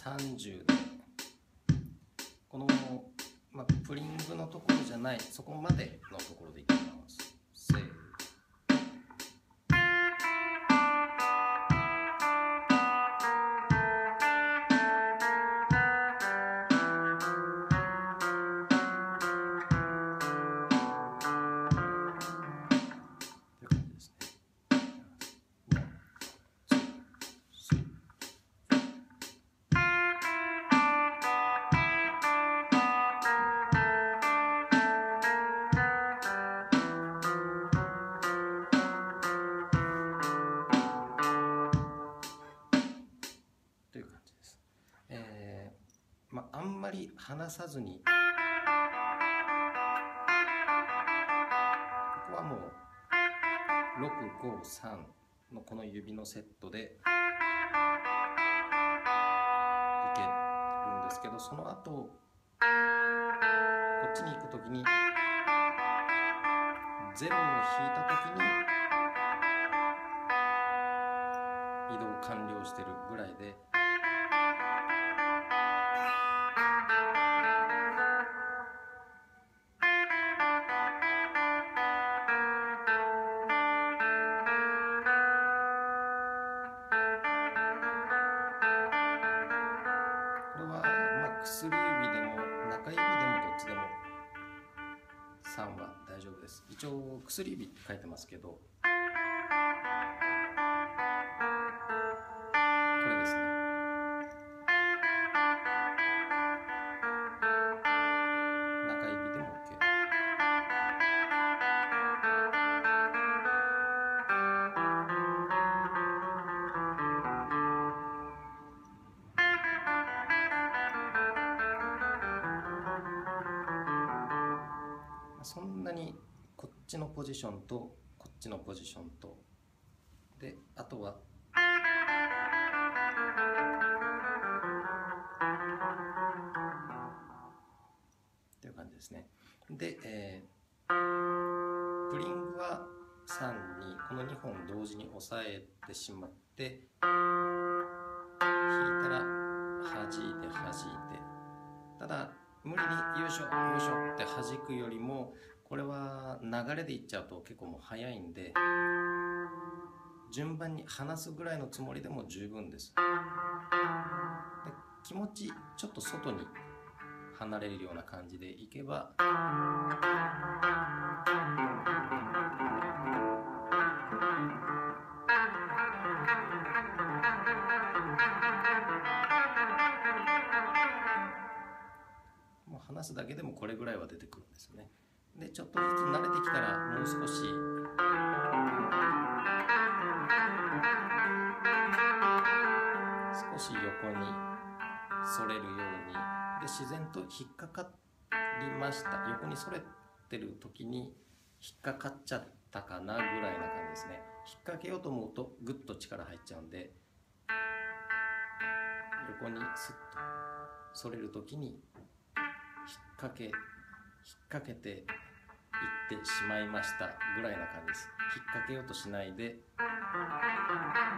30でこの、プリングのところじゃないそこまでのところでいきます。せーあんまり離さずに、ここはもう653のこの指のセットでいけるんですけど、その後こっちに行くときに0を弾いたときに移動完了してるぐらいで。これは薬指でも中指でもどっちでも3は大丈夫です。一応薬指って書いてますけど、これですね。中指でも OK。そんなにこっちのポジションとこっちのポジションとで、あとはっていう感じですね。で、プリングは3にこの2本同時に押さえてしまって、弾いたら弾いて弾いて、ただ無理によいしょよいしょって弾くよりも、これは流れでいっちゃうと結構もう早いんで、順番に離すぐらいのつもりでも十分です。で、気持ちちょっと外に離れるような感じでいけば、もう離すだけでもこれぐらいは出てくるんですよね。で、ちょっとずつ慣れてきたらもう少し横に反れるように、で自然と引っかかりました。横に反れてる時に引っかかっちゃったかなぐらいな感じですね。引っ掛けようと思うとグッと力入っちゃうんで、横にスッと反れる時に引っ掛けていってしまいましたぐらいな感じです。引っ掛けようとしないで。